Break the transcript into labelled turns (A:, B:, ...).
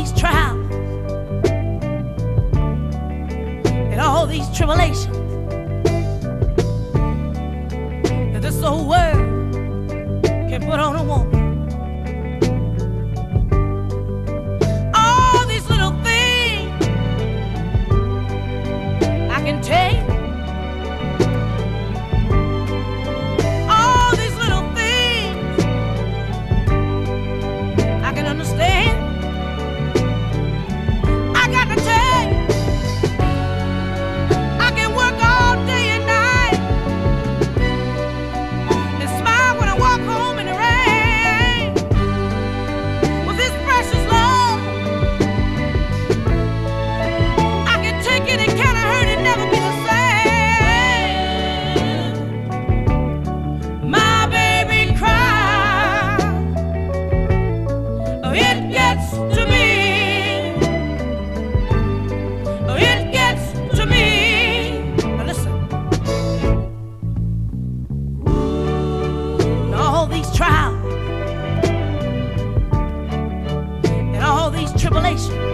A: these trials and all these tribulations that this old world can put on a woman. All these little things I can take. All these little things I can understand. I got to tell you, I can work all day and night and smile when I walk home in the rain with this precious love. I can take it and kind of hurt it, never be the same. My baby cries, oh, it gets to me. Oh, it gets to me. Now listen. And all these trials and all these tribulations